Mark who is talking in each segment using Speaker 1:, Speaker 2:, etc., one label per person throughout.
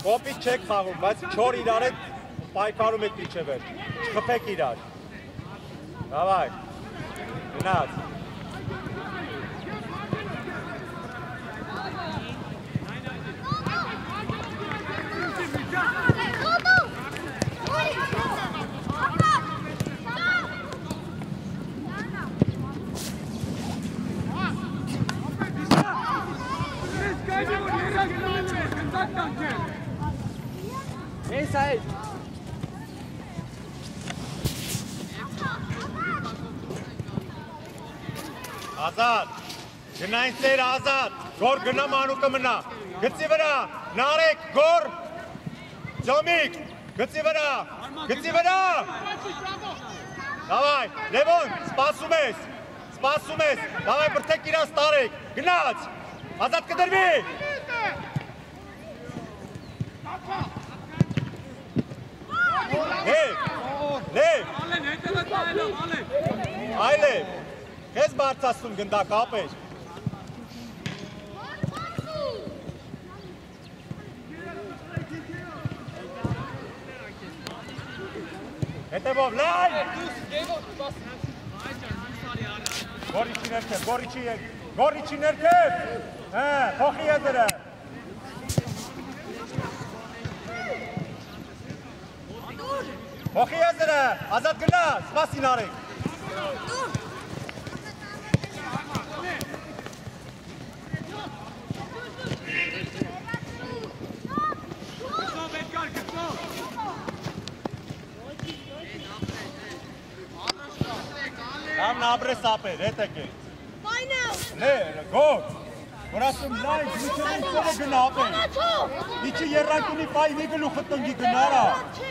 Speaker 1: Կոպիտ չեք խաղում, բայց 4 իրար հետ պայքարում եք իջե վերջ, չխփեք իրար։ Դավայ, գնաց։
Speaker 2: Hey, Said.
Speaker 1: Ազատ, գնային սեր ազատ, գոր գնա մանուկը մնա, գծի վրա, նարեք, գոր, ձոմիկ, գծի վրա, դավայ, լևոն, սպասում ես, դավայ բրթեք իրան ստարեք, գնաց, ազատ կդրվի, այլև, Քեզ բարձրացնում գնդակ ապեր։ Հետևով, լայն! Գորիչի ներքև, փոխի եզրը։ Փոխի եզրը, ազատ գնա, սպասին արեք։ Am nabre sape, reteke. Ne, gol. Orasım lay, niçin gnape. Niçin yerrankini pay viglu xıtıngi gnara.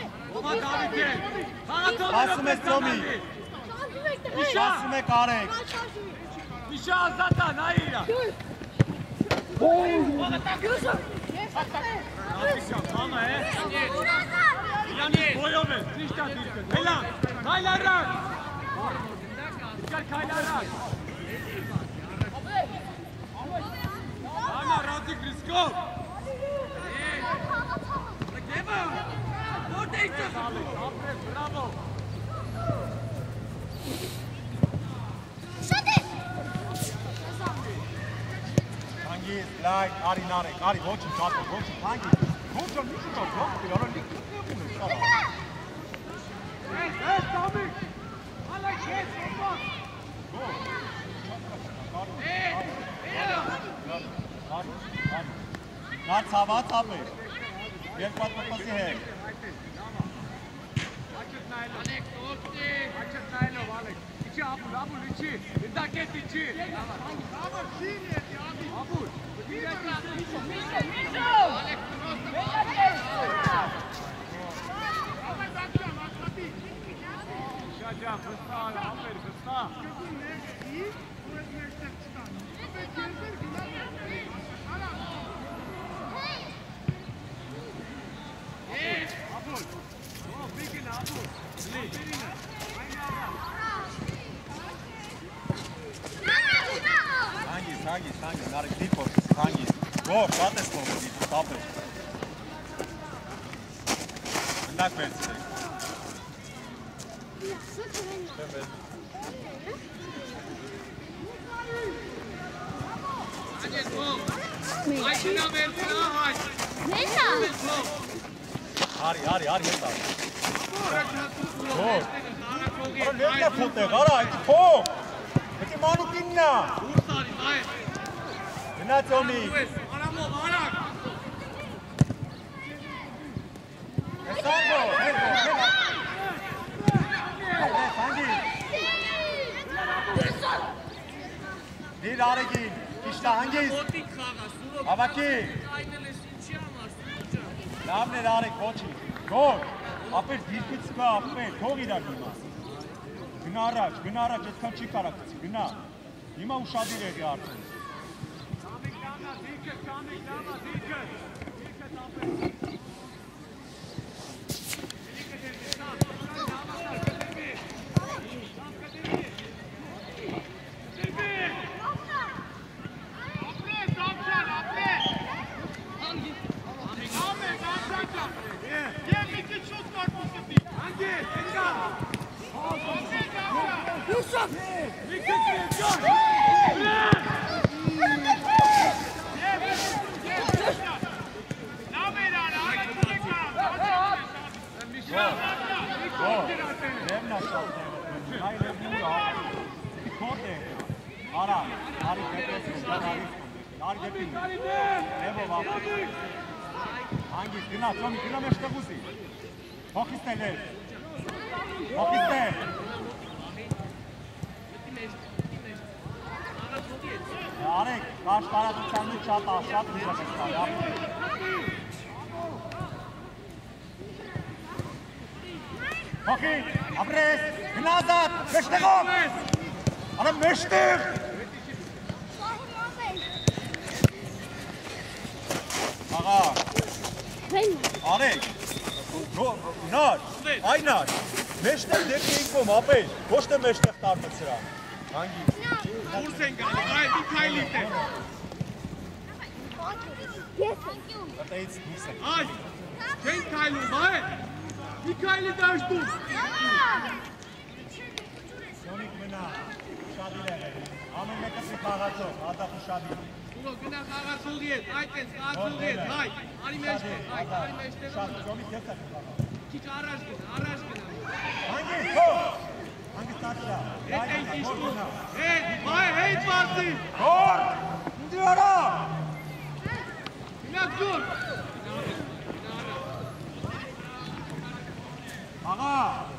Speaker 1: Basme Somi. Basme Karek.
Speaker 2: İşe azatan hayır. Ama Boyobe, dişten dişten. Helan, kaylarlar. Dikkat kaylarlar. Ana Razik Risko. Gema. Ortaysa. Bravo.
Speaker 1: Hangi like Ari Narek, Ari watching top, watching hangi. Watching niçin top yok? Yalan dik ne bunu?
Speaker 2: Hey, Tommy. Alex, yes, come on. Hey.
Speaker 1: Nat savat abi. Երկու պատասի հետ։
Speaker 2: Alex, օգտի։ Աչք նայելով, Alex։ Իջի ապուլ, իջի։ Դակետ իջի։ Ապուլ, շինի էդի, ապուլ։ Alex, Şacan, fısta, aferin, fısta.
Speaker 1: Hangi, naar de clipos, hangi. Go, wat is nog die stappen. En dat werd ze. Ari, heta. Go. Ara nereye fote? Ara, iti fo. Iti manu kinna. Gna Tommy. Esango, hangi. Bir aregi, işte hangi? Avaki. Namne areg, koçi. Go. Apet dirkitska, apet. Togi da gima. Gnaaraç, etkan çi karaktısı. Gna. Ima uşadi regi artık. Գետին։ Եվով ապրես։ Հանգիս, գնա, ծոմի, գնա մեջ տղուսի։ Հոխիստ էլ էր։ Հոխիստ էլ։ Արեք, կաշ տարածության մեջ շատ լիրը կստար, Հոխի, ապրես, գնազատ, մեջտեղով։ Արա մեջտեղ։ Աղա, արեք, նար, այնար, մեջտեղ դեպի ինքում, ապեր, ոչ թե մեջտեղ տարմըց սրա, հանգի։
Speaker 2: Ուրս են գալի, այ, մի քայլիտ է։
Speaker 1: Ատայից դուրս են։
Speaker 2: Այ, չեն քայլում, այ, մի քայլի դաշտում։
Speaker 1: Սյոնիկ մնա, շադիր է, ամեն մեկը սի խաղացող, ադախու շադիր։
Speaker 2: Ուրո, գնա խաղացողի հետ, այդ ես, խաղացողի հետ, այ, արի մեջտեղ, այ, արի մեջտեղ։
Speaker 1: Սյոնիկ ես է խաղացող։
Speaker 2: Քիչ առաջ գնա, առաջ գնա։
Speaker 1: Հանգիս, հո, հանգիս տաչրա։
Speaker 2: Հետ են կիշտում, հետ, այ, հետ վարձի։
Speaker 1: Հոր, ինձի արա։
Speaker 2: Գնակ դուր։
Speaker 1: Աղա։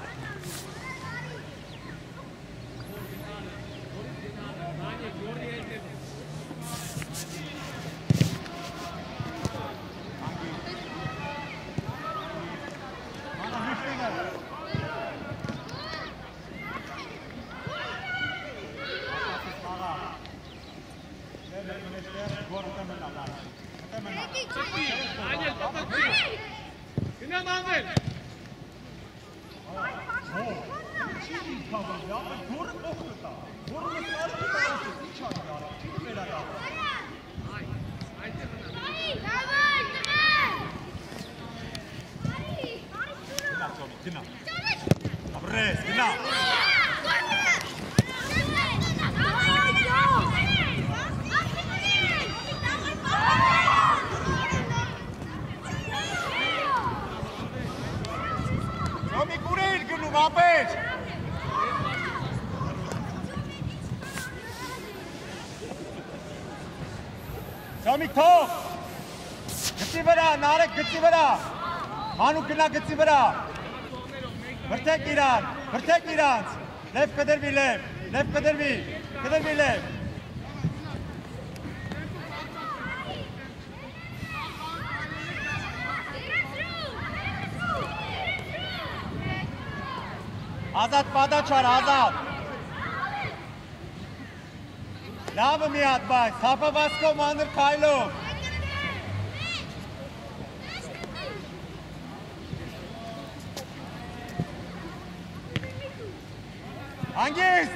Speaker 2: Գնա մանվել։
Speaker 1: Ապրես, գնա։ Սյոմիկ ուր էիր գնում, ապեր։ Սյոմիկ թող։ Գծի վրա, նարեկ գծի վրա։ Հանուկ գնա գծի վրա։ Վրդեք իրանց, լև կդրվի, լև կդրվի լև։ Ազատ պադաչար, ազատ։ Լավը մի հատ բայց, հապավասկով մանր կայլով։ Հանգիստ։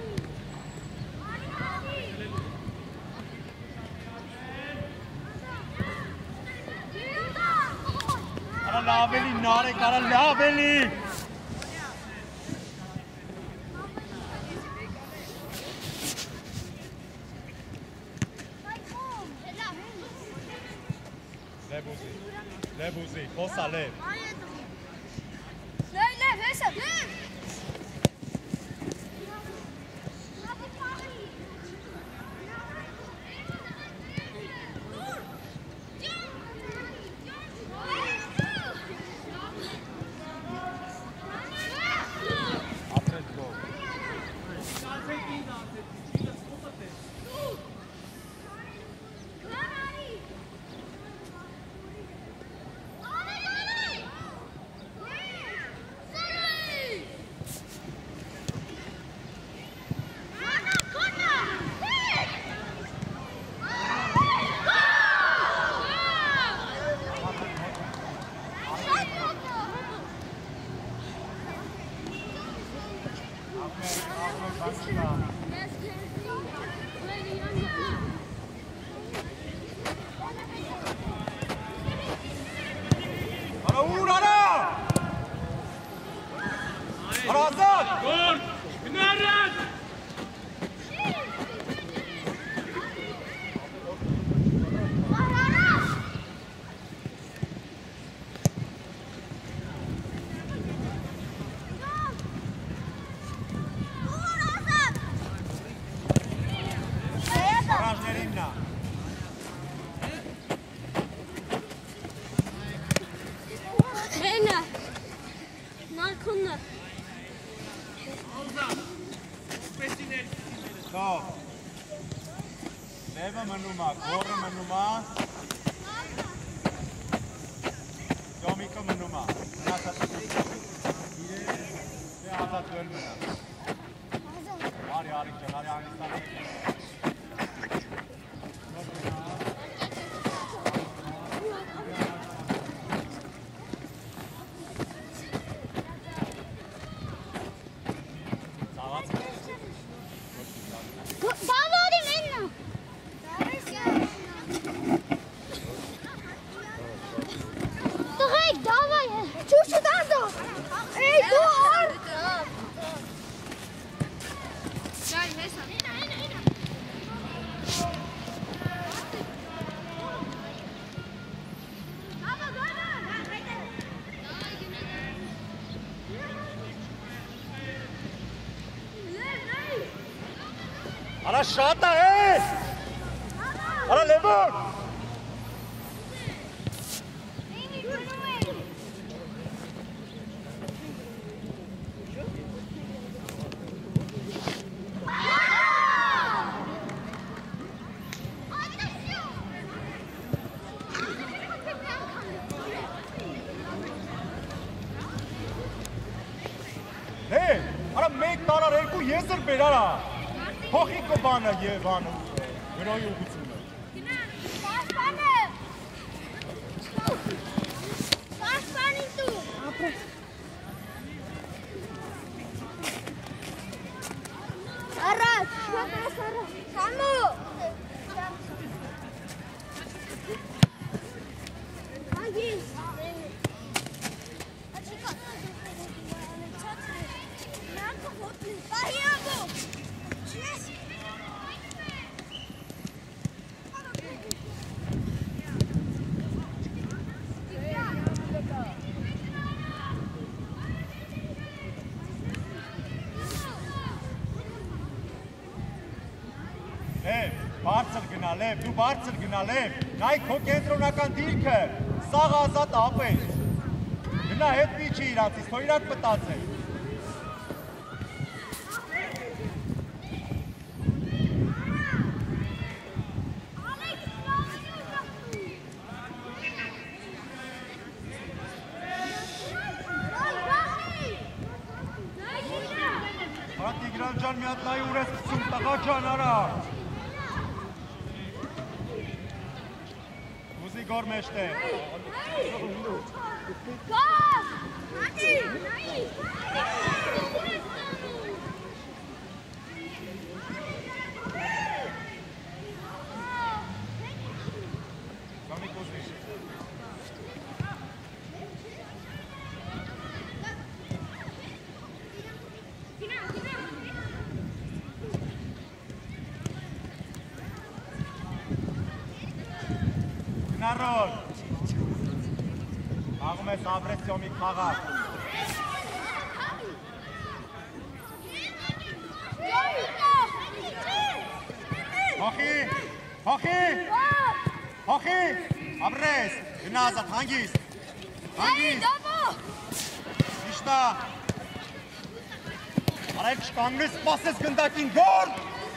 Speaker 1: Արա լավ էլի, նարեկ, արա լավ էլի։ Լև ուզի, խոսա լև։
Speaker 3: Լև, հեսա, լև։
Speaker 1: Menuma, Gore Menuma. Domiko Menuma. Nasat. Ne azat görmüyor. Ari Angistani. Ara Shata, hey! Ara Lemon! Hey! Ara make tara reko yeser berara! Հոխի կբանը Եվանը, գրոյի ուղությունը։
Speaker 3: Պասպանը։ Պասպանին տու։ Առաջ, շոպես առաջ, համու։ Հագիս։
Speaker 1: Բարձր գնալև, դու բարձր գնալև, նայ քո կենտրոնական դիրքը, սաղ ազատ ապ է, գնա հետ մի չի իրանցից, թո իրանք պտած է։ Հատ Իգրան ջան մի հատ նայ ուր ես կցում, տղա ջան արա։ Գոր մեջտեղ։
Speaker 3: Գոս! Հատի!
Speaker 1: Գամի կոզվիշ։ Նարոլ, աղում ես Աբրեսյոմի խաղակ։ Հոխի, Աբրես, գնազատ, հանգիստ, իշտա, արայք շկանգնես, պասես գնդակին գոր։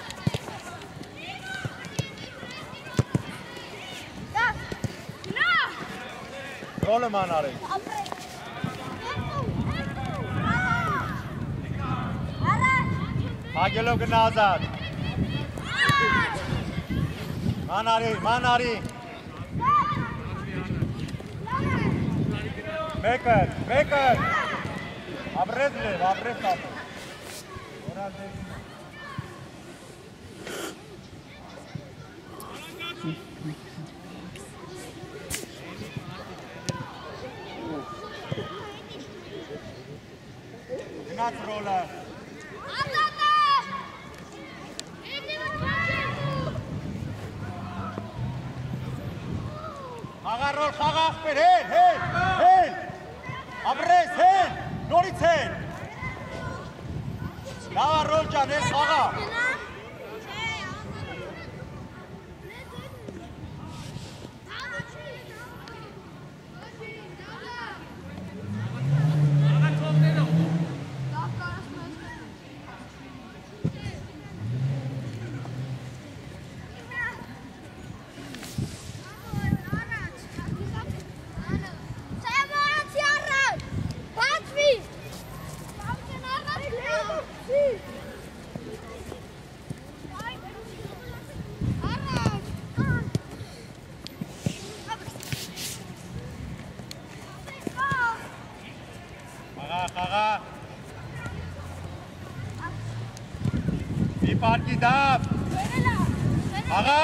Speaker 1: Գոլը ման արեք։ Հագելով գնազատ։ Ման արի։ Մեկը։ Աբրես լև, աբրես ապը։ Գնաց ռոլը։ Աղարոլ խաղաղ պեր, հել, Աբրես, հել, նորից հել։ Լավա ռոլ ճան, ես խաղաղ։ պարկի դապ։ Աղա։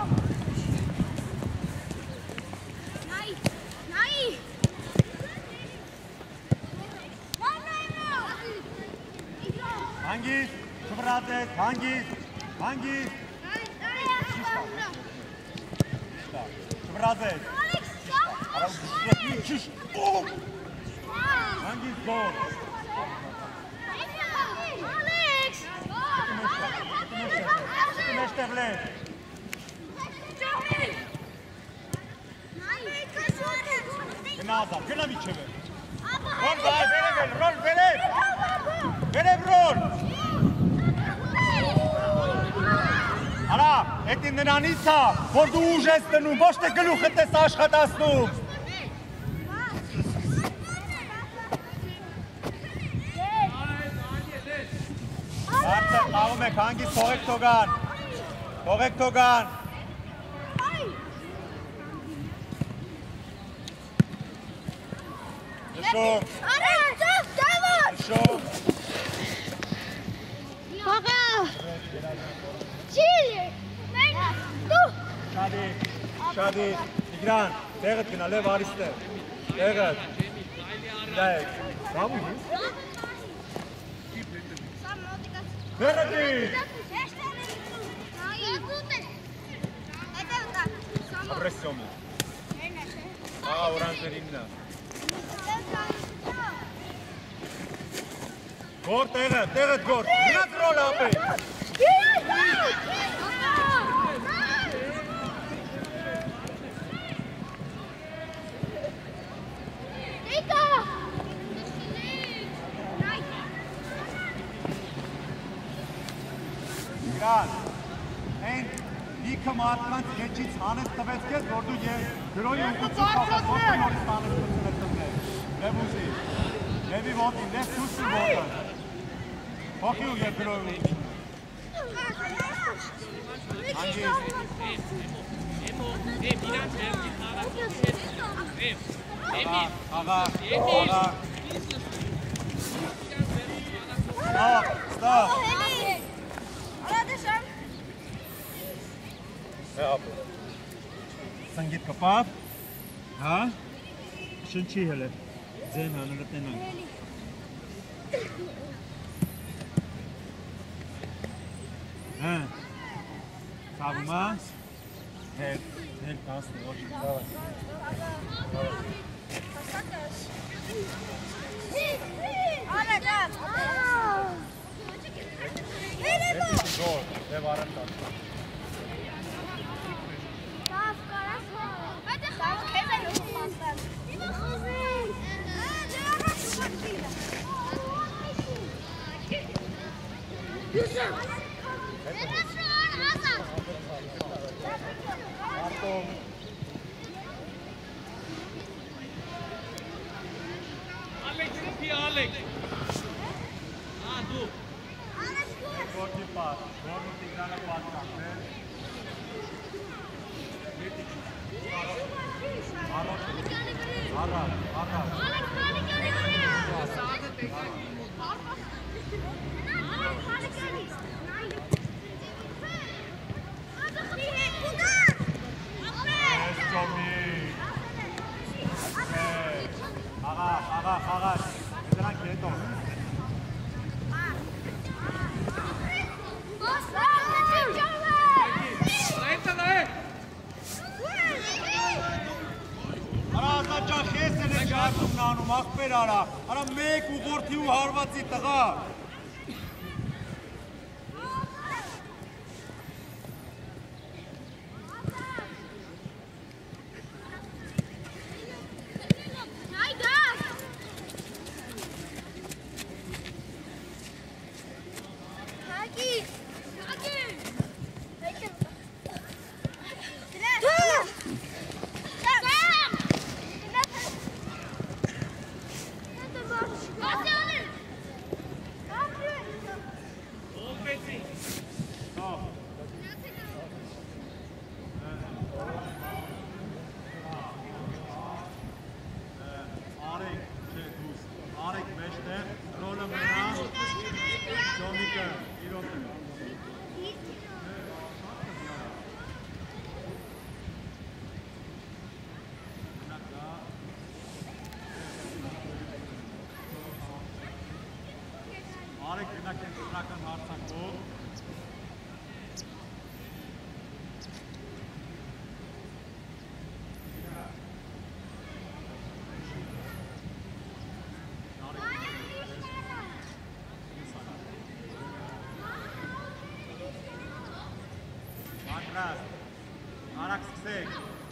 Speaker 1: Հանգիստ, շվրացես, հանգիստ, հանգիստ։ Շվրացես։ Հանգիստ գոր։ Մեջտեղ լեր։ Գնազար, գնա միջև է։ Ռոլ վայ, վերև էլ, ռոլ, վերև։ Վերև ռոլ։ Արա, էտի նրանից է, որ դու ուժ ես տնում, ոչ թե գլուխդ ես աշխատացնում։ Արդեղ խաղում եք, հանգիստ թողեք թողան, թողեք թողան։ Նշում։ Նշում։
Speaker 3: Աղա։ Չիլի։ Դու։
Speaker 1: Շադի, Տիգրան, տեղդ գնա, լև արիստեղ, տեղդ, դայք, բավու ես։ Վերդի։ Ապրեսյոմի։ Աղա ուրանջերիմնա։ Գոր տեղդ, տեղդ գոր, գնաց ռոլ ապե։ Այն լիքը մարդկանց եջից հանեց տվեց կեզ, որ դու գրոյի ուղղություն կապած ոչ նորից տանես կծնեցններ։ Լև ուզի, լևի ոտին, լև թուսի ոտը։ Հոգի ու և գրոյի ուղղություն։ Աղա, աղա։ Ստապ։ Սնգիտ կպավ, հա, շնչի հել է, ձեն հանրը տենանք։ Հա, սավումա, հետ կասնի, ոչ դավաս։ Գոր, դև արեմ տակ։
Speaker 2: Alex. Du.
Speaker 1: Gorki pas, Gorki Tigrana pas yaptı. Ara. Aga. Neden quieto? Արազաճան խեսն է շարդում նանում, աղպեր արա, արա մեկ ուղորդի ու հարվածի տղա։ կենտրոնական հարցակով։ Մակրաս, արագ սկսեք։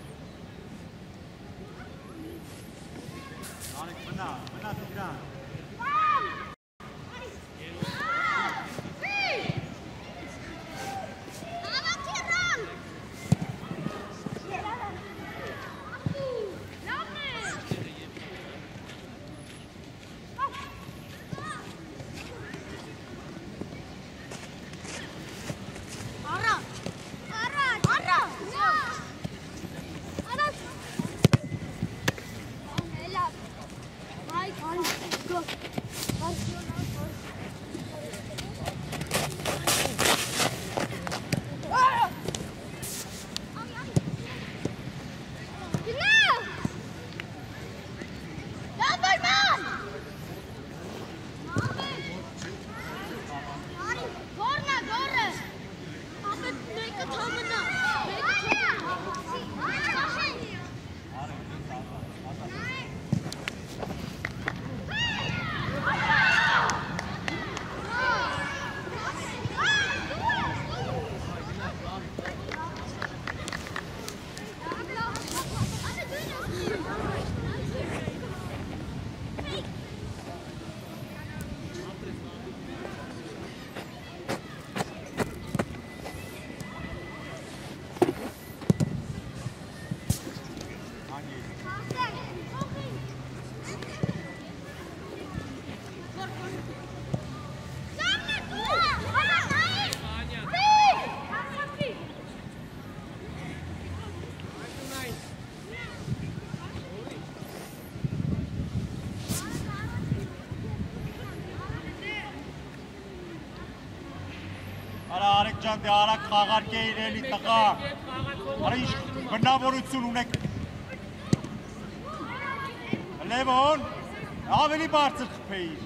Speaker 1: Արեք մնա Տիգրան։ Ջան, դե արագ խաղարկե իրելի տղա։ Արա ինչ բնավորություն ունեք։ Լևոն, ավելի բարձր խփեիր։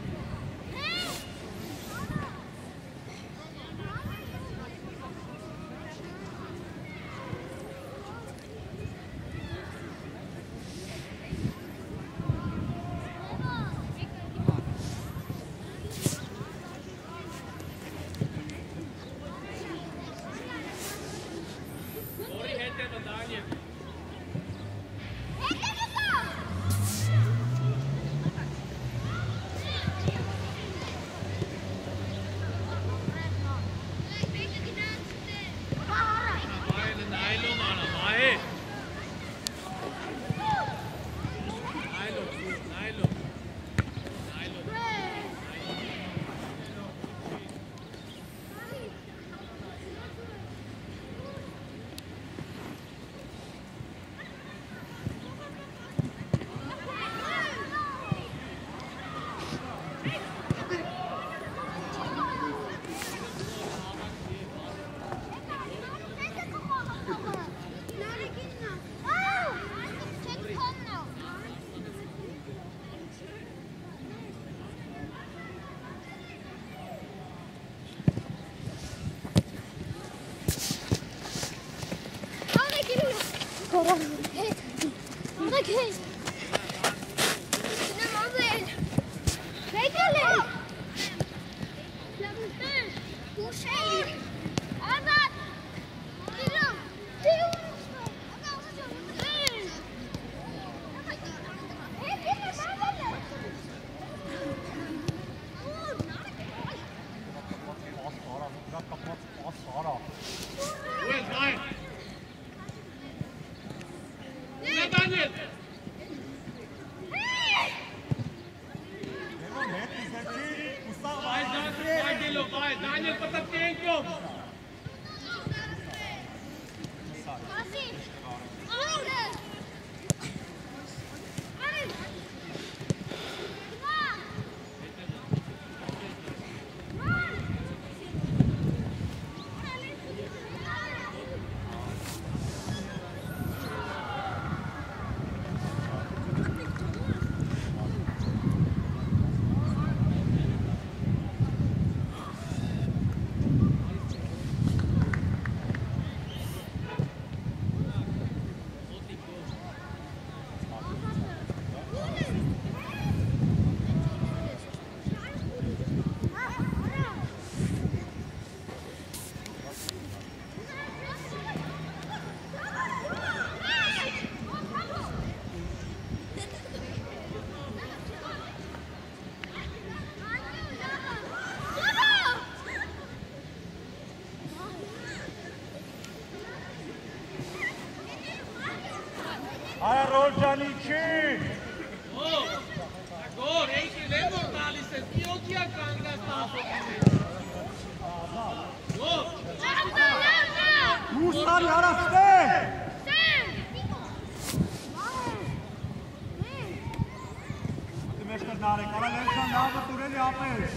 Speaker 1: մեջտեղ նարեք, արա լենցան լավը տուրելի ապես։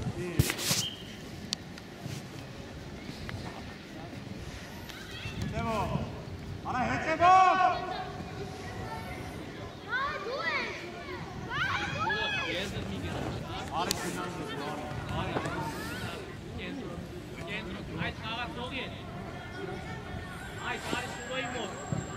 Speaker 1: Հետևո, արա հետևո։ Արի գնանց ես, արի։
Speaker 2: Այդ խաղաց ող են։ Այդ արի սուլոյի մոտ։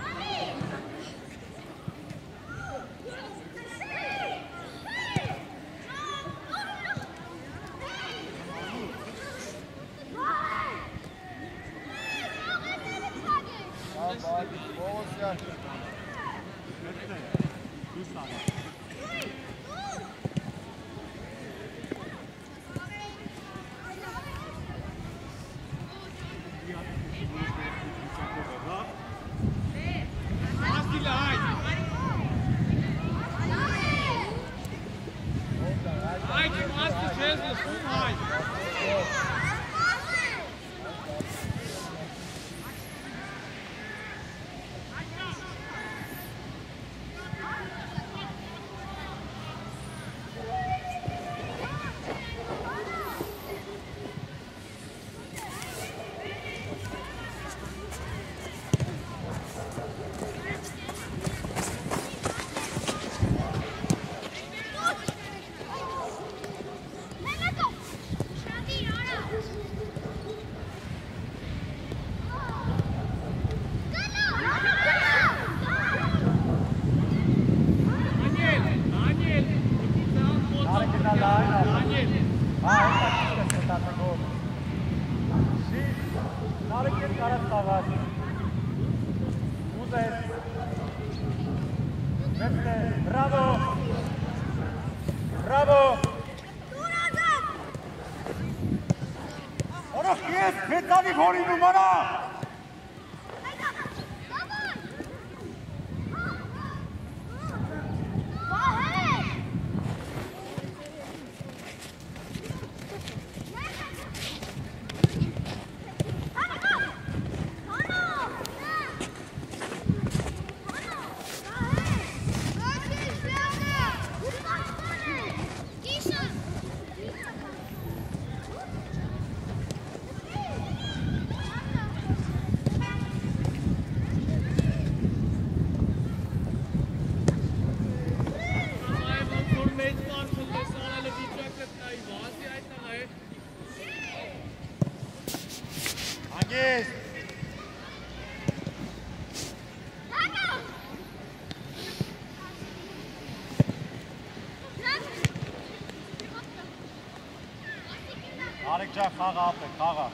Speaker 1: Արեք ջան խաղը ապեք, խաղը։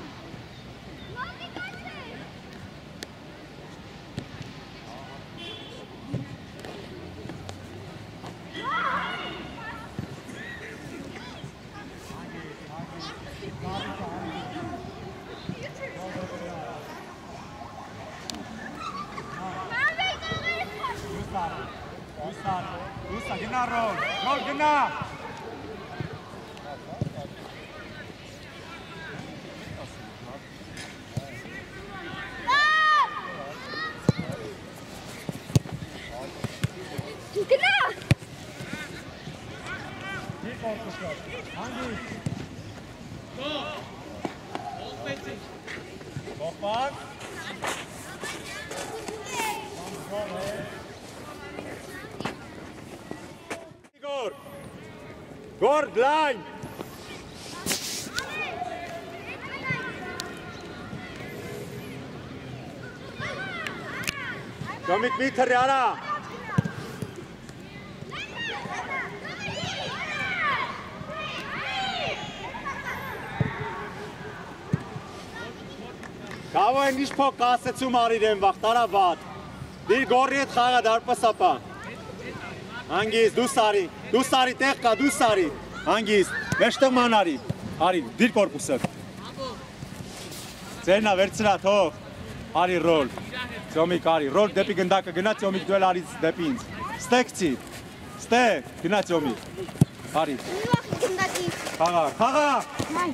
Speaker 1: Ուստա, գնա ռոլ, գնա։ Gord line. Komik meter Jana. Kavo nici poca să ți mari de vaxtara vat. Dir gorriet xaga darpasapa. Angis dusari tehka dusari. Angis meștemanari. Ari dir corpusă. Cena verțina to. Ari rol. Țiomic ari rol depi gândacă gânați țiomic duel ari depins. Stekci. Ste gânați țiomic. Ari. Xaga.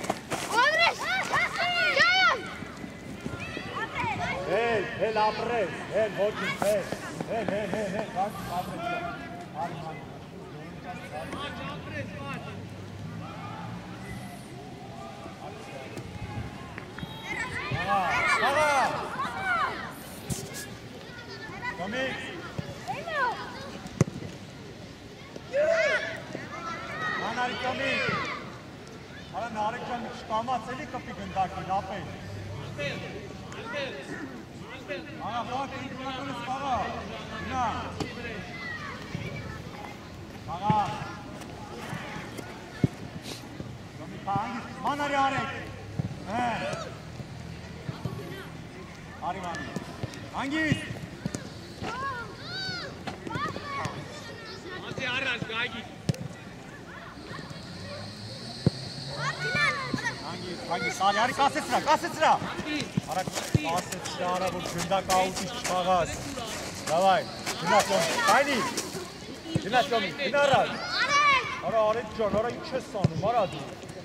Speaker 1: Hel apres, hel votis, hel, kaç apres. Արի կասեցրա։ Արա կասեցրա, արա որ գնդակ աուտից չխաղաս։ Դավայ, գնա Տոմի, կայնի։ Գնա Տոմի, գնա Արադ։ Արա Արեդ ջան, արա ինչ ես անում, արա դու։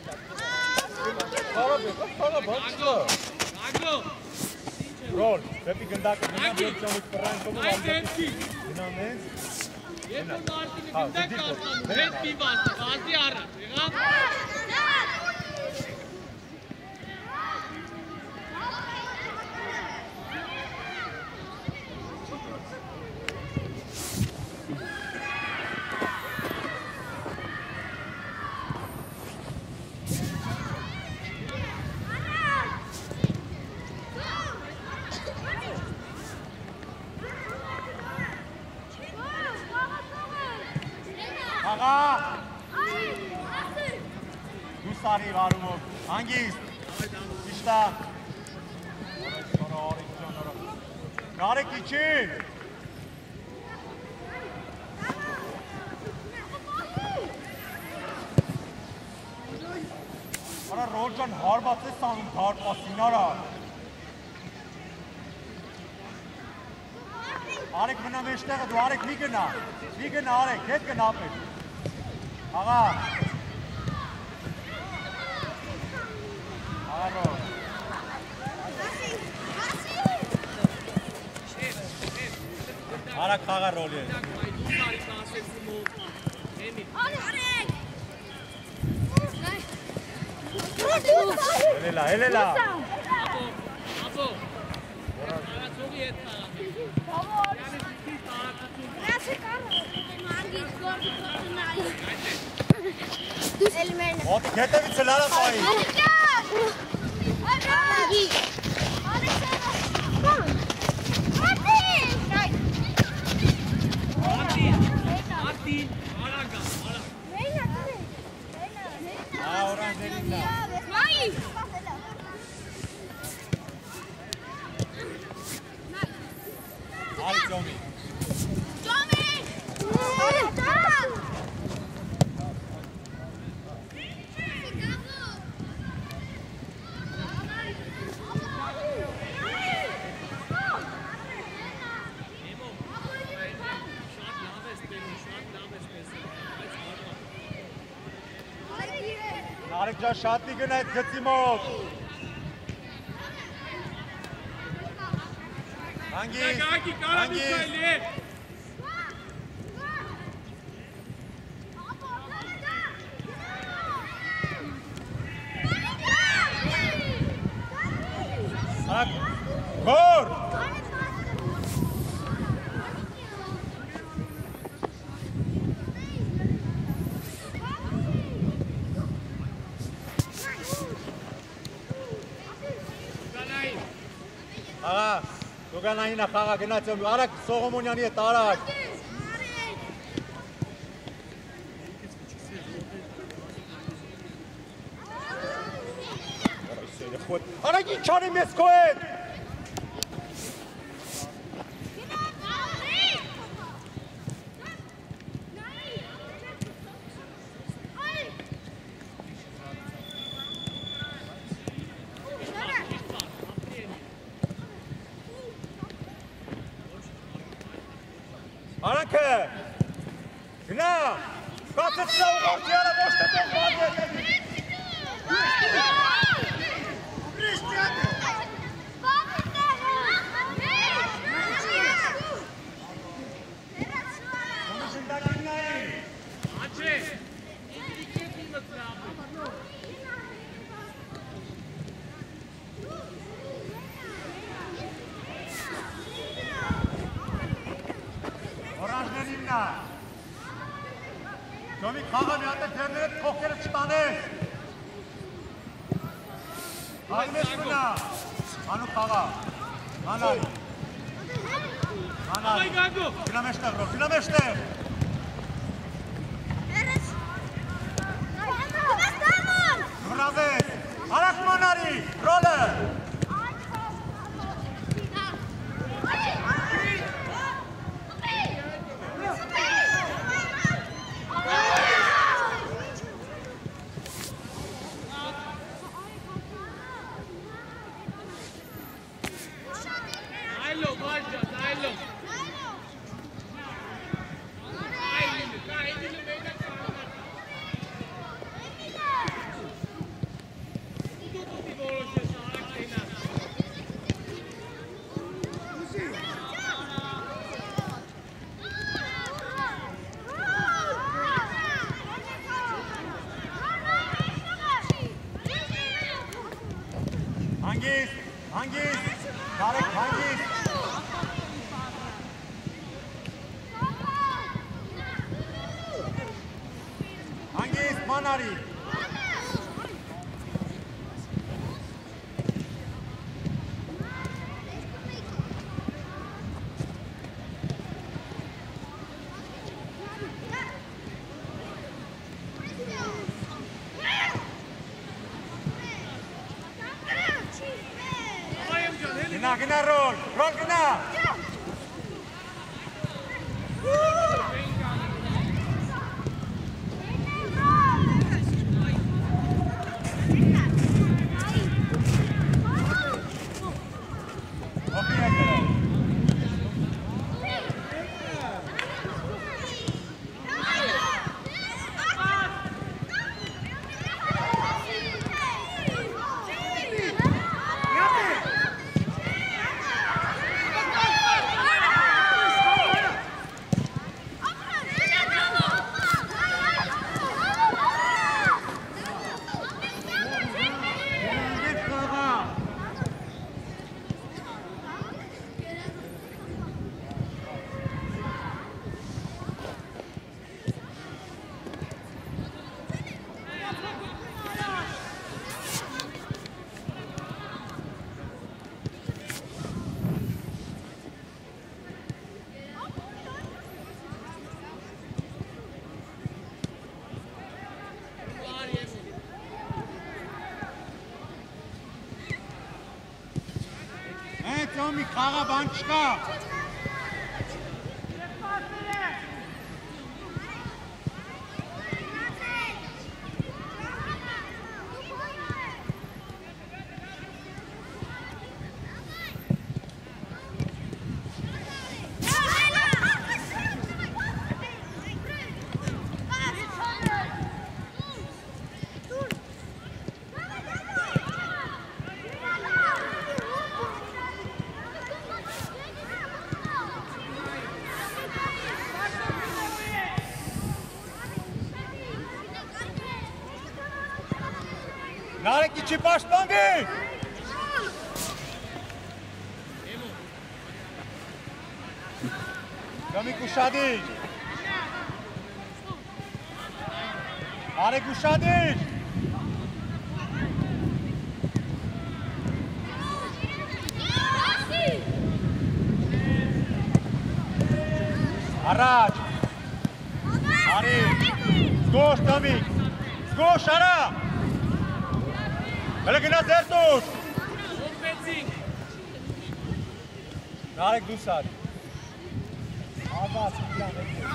Speaker 1: Արա բեկա, խաղա բան չկա։ Ռոլ, վեպի գնդակը գնա բեր ճամիք պռայն կոմում ամդակի։ Գնա մենց։
Speaker 2: Երբ որ Մարտինը գնդակ կասանում, հետ մի բազի Արադ, եղավ։
Speaker 1: Gusari varumov, hangist? İşte. Narek için. Ara Rojan harbatı sanım third pasinara. Arek bana meşte du Arek ligena Arek, het gena pe. Aga. Aro. Ara kaga rolü. Elela.
Speaker 2: Abo. Ara çok iyi et.
Speaker 1: Ot kete bitselara koy. Arekcan şatlı günet Kıtsimov. Hangis? Bak. Gol. Aga, Doganayı naxaga gnaçam. Arak Soğumunyanıya tarak. Arak içeri meskoet. Aranke! Gna! Kaçıp savunma yara boşta tek vaziyette. Ջոմի խաղը մի հատ է դերները թողքերը չտանես։ Այլ ես մնա։ Անու խաղա։ Մանարի։ Մանարի։ Գնա մեջտեղ, ռոլ, գնա մեջտեղ։ Բրավես։ Արակ Մանարի, ռոլը։ Hangis, Tarek Hangis. Hangis, Manari. Gina, roll, Gina! Tommy, խաղա բան չկա։ Narek içi başlangıç. Kamik uşadı. Arek uşadı. Araç. Arek. Zgoş Kamik. Zgoş ara. Hele gina zertuş. Narek dusar. Abbas plan.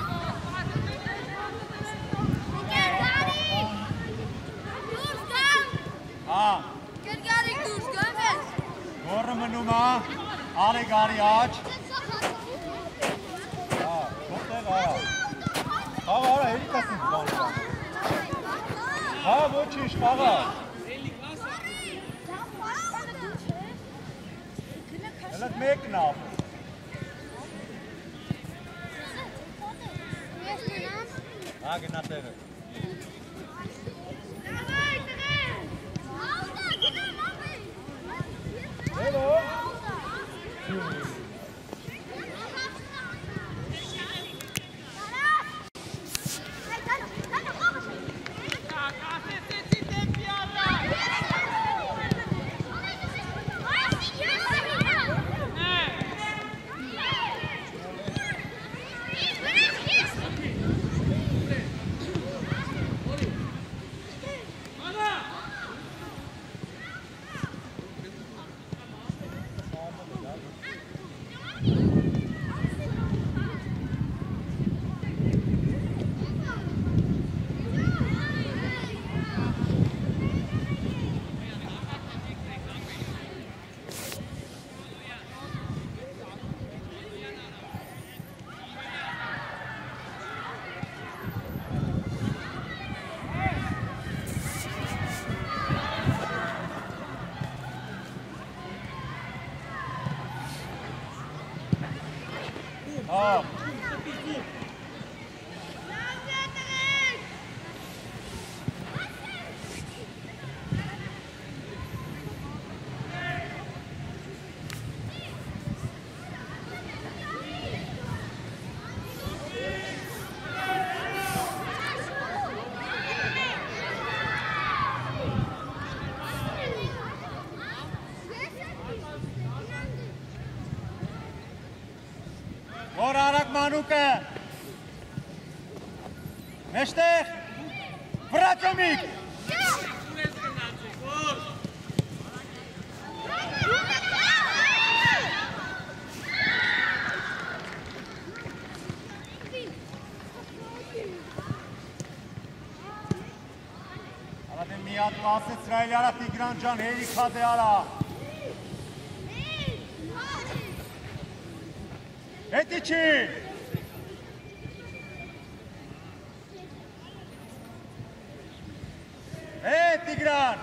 Speaker 1: Ha.
Speaker 3: Gergarik dus gömez.
Speaker 1: Doğru mu numa? Ale gari aç. Ha, çok da var. Ha var, helikasın. Ha, bu çiş var. Let me now. Ah, genau der. Hello. Ակը։ Մեջտեղ։ Վրա Թոմիկ։ Արադեն մի հատ պաս է ծրայելի արա Տիգրան ջան, հերիք հատ է արա։ Հետի չի։ Տիգրան։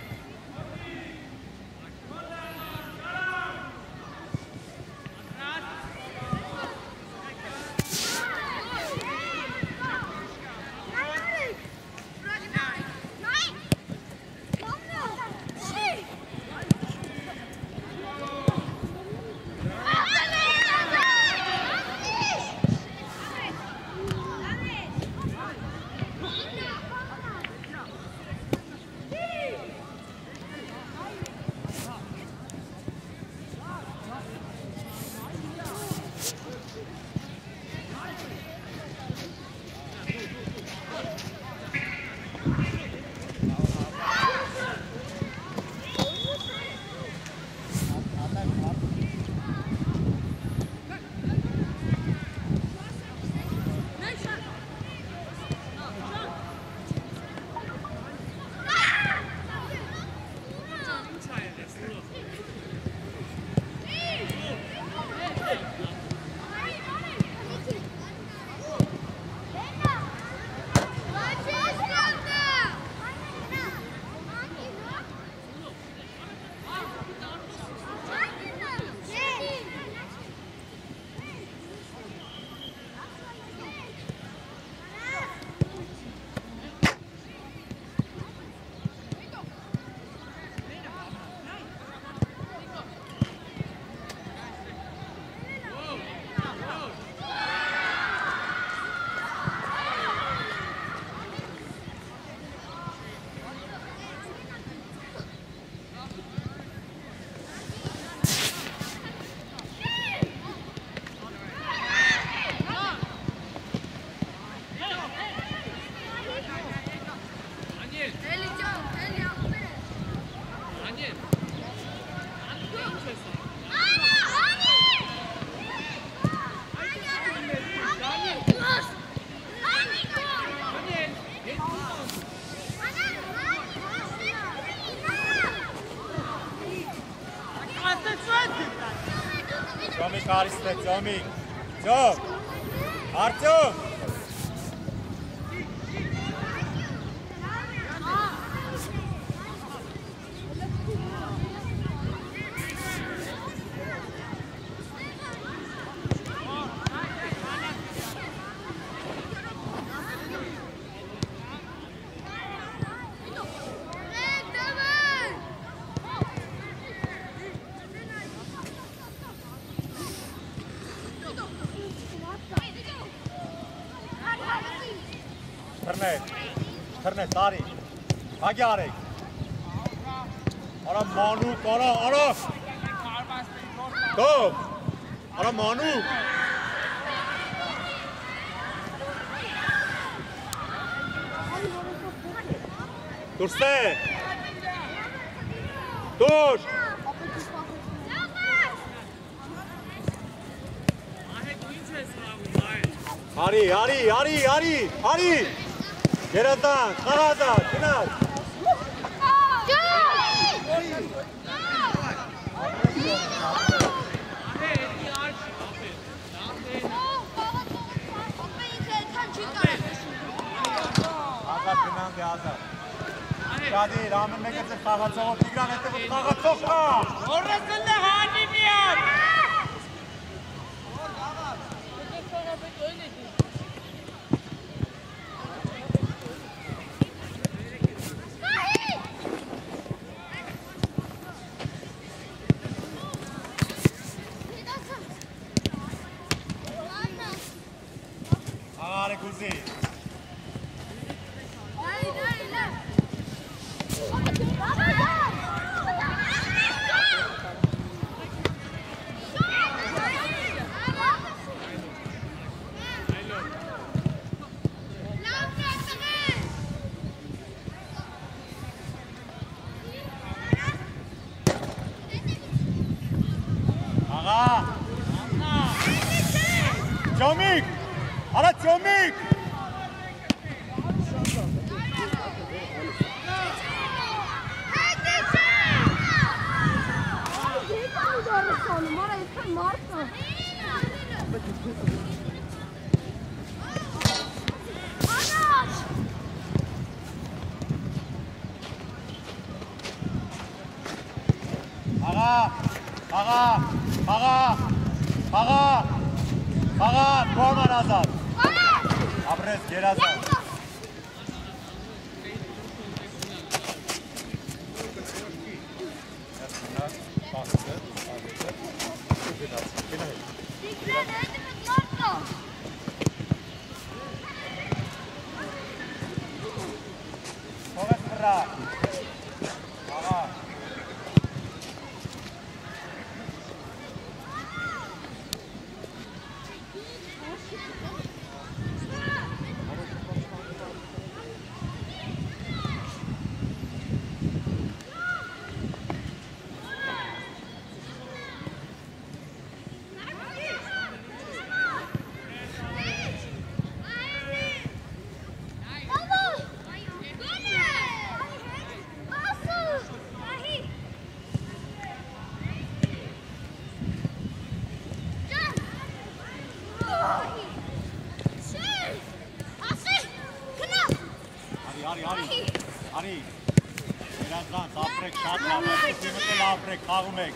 Speaker 1: Ձոմիկ հարիստ է, ձոմիկ, ձոմ, արդյոմ, Թրնե, տարի, հագի արեք, արա մանուկ, արա, դով, արա մանուկ, դուրս է, դուր, Արի, Գերատան, խաղազար, գնար։ Ազատ գնանք է ազատ։ Շադիր, ամեն մեկը ձեր խաղացողով, Տիգրան հետևոտ խաղացող կա։
Speaker 2: Որրեսն է հանի միան։
Speaker 1: Kuzi.
Speaker 3: Marco.
Speaker 1: Ağa, koyma nazar. Abrez, geri azar. Ari, birazdan saprek şart yapmak. Kıymetli laprek, kağımek.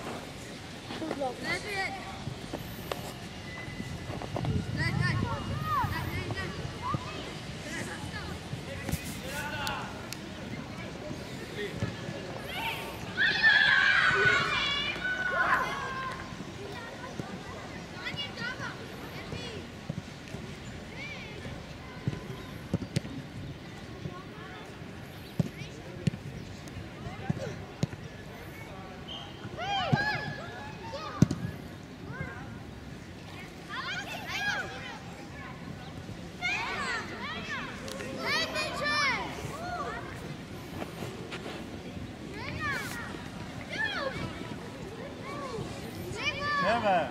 Speaker 1: Lebe.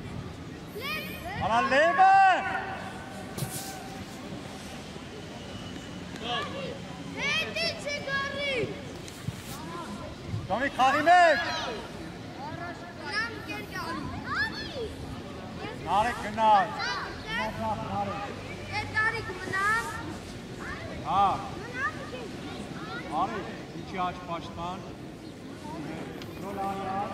Speaker 1: Ana lebe. Tommy Karimek. Narek kenal. Ha. Narek içi aç baştan. Rol ayağı.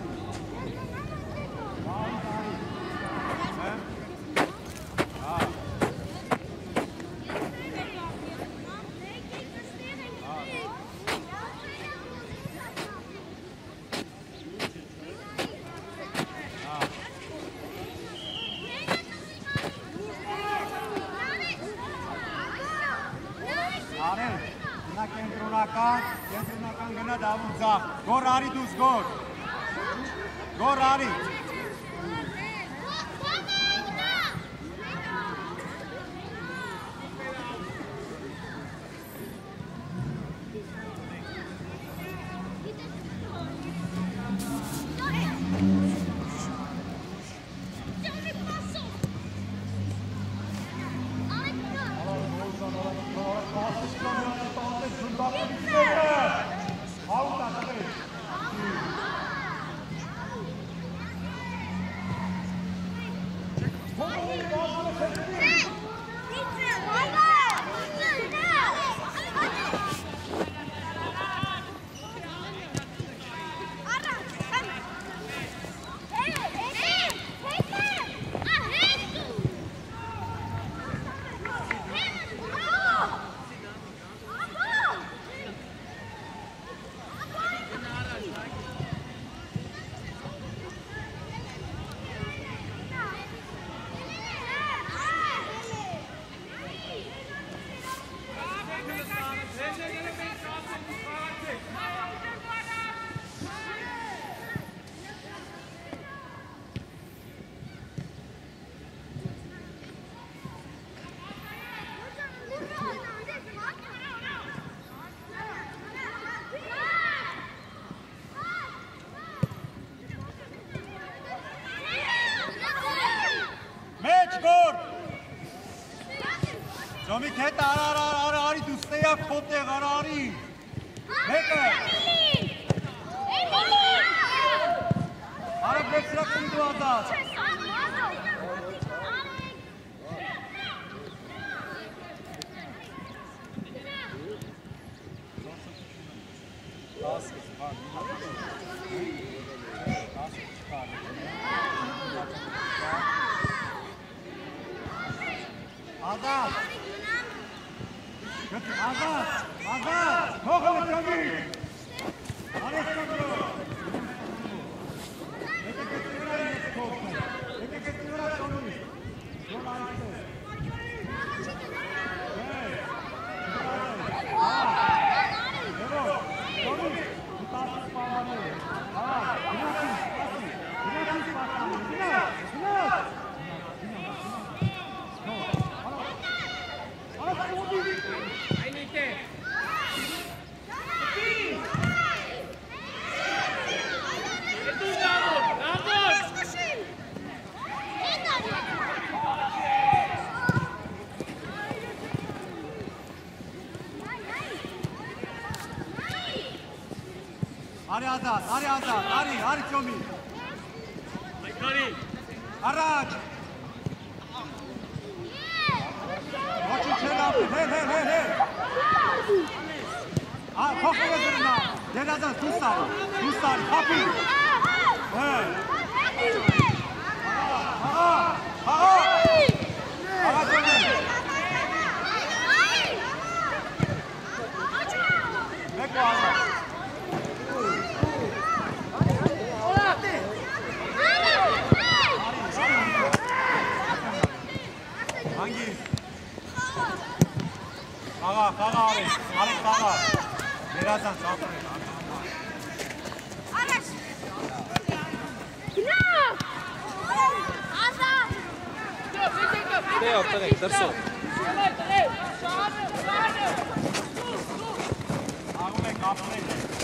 Speaker 1: Kentronakan gana davunza. Gor Ari dus gor. Gor Ari. Zomi khet ari dustaya khopte garari. Bekle. Arek bezsraklı duada. Azat. Götür Azat. Azat. Kokalı Tommy. Arek Tommy. Ari Tommy. Araç. Watch it, head up, hey. Kokuya durma. Gel Azat, Tuzlar, kapı. Hey. Bekle Azat. Hangi? Kaga Arek kaga. Birazdan sağ
Speaker 3: Araç. Günah. Azat.
Speaker 4: Ne yaptın Ederson?
Speaker 1: Ağabey kaplayın.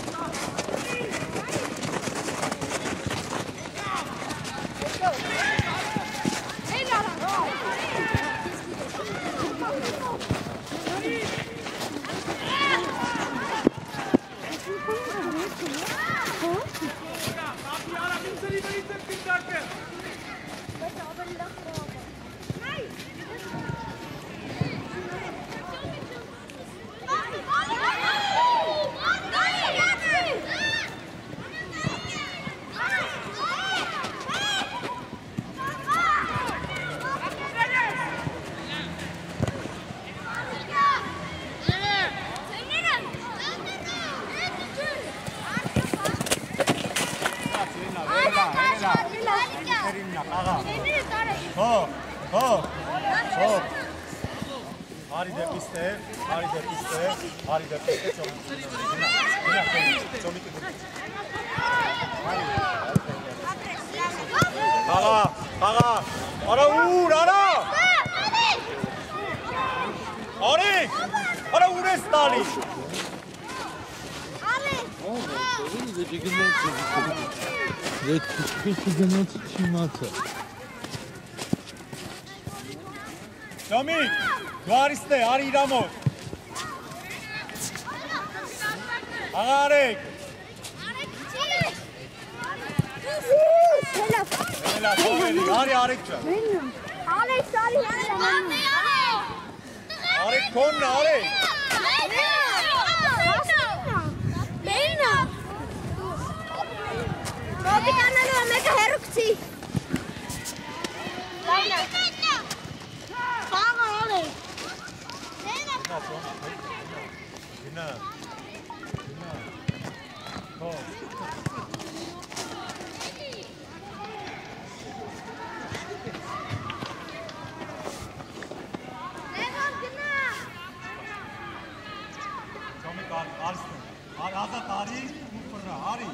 Speaker 1: Hari de piste çok. Kaga. Ara. Ari. Ara urestali. Tommy, Duariste, Ari Ramo. Arek. Ari Arekça. Arek konna Arek. Azat Ari, Mufra, Ari.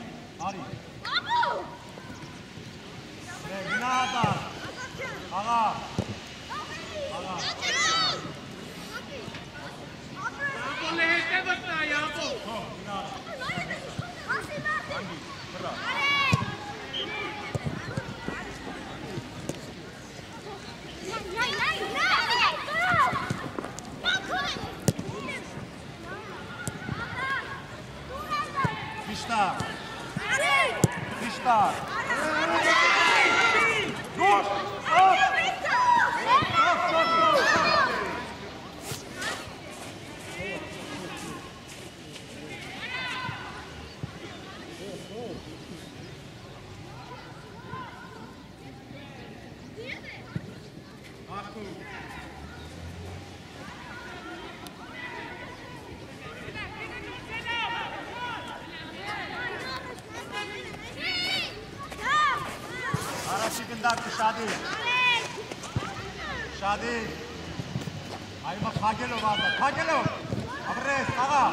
Speaker 1: Binada. Aga.
Speaker 2: Boleh hebat lah ya, Bu.
Speaker 1: Pista. Sundar Shadi. Shadi. I'm a Khagelo. Khagelo. Abre, Saga.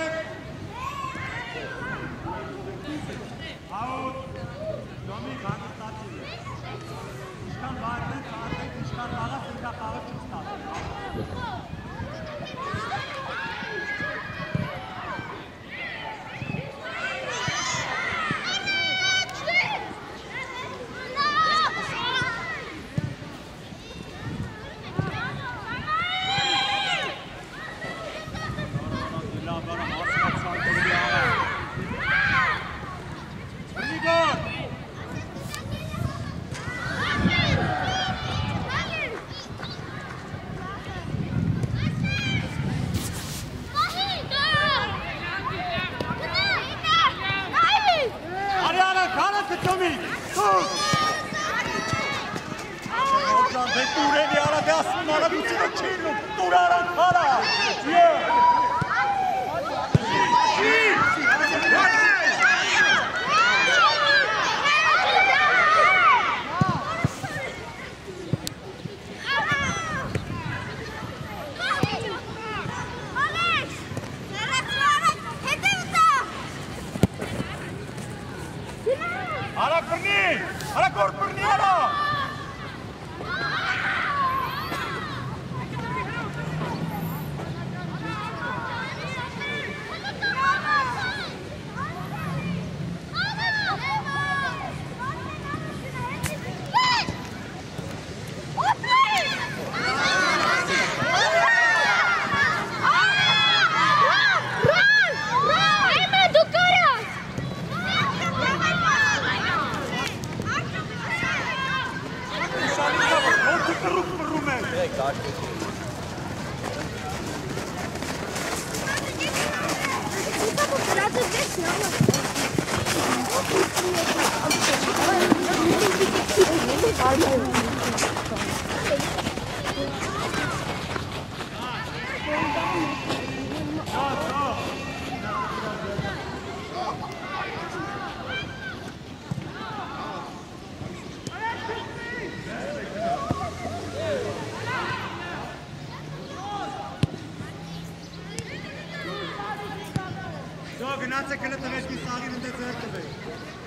Speaker 1: 아웃. 점이 간. Ինչքան վայրն են, ծաղրեք, ինչքան աղաց, ինքա խաղը չուց տատել։ Գնացեք հլը տվեցքի սաղին ընդ է ձեր տվեք։